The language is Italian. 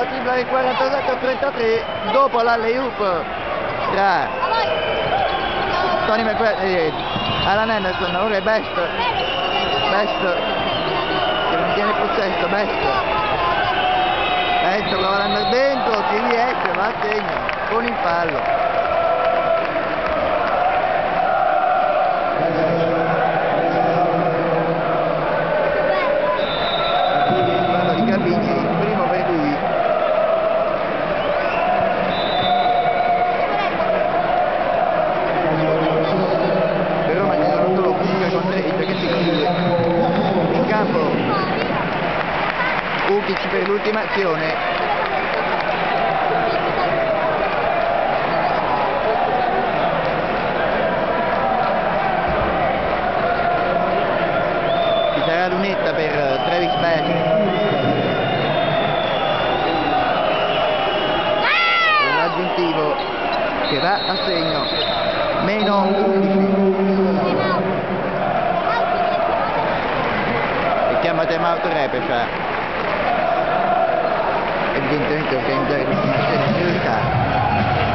la tripla del 47-33 dopo l'alley-oop tra Tony McBride, Alan Henderson, ora è Best che non tiene il possesso, Best prova ad andare dentro, ci riesce, va a segno con il fallo. Ukic per l'ultima azione. Ci sarà lunetta per Travis Bass. L'aggiuntivo che va a segno. Meno 11. E chiama timeout Repescia. Evidentemente organizzare l'ultima serie in priorità.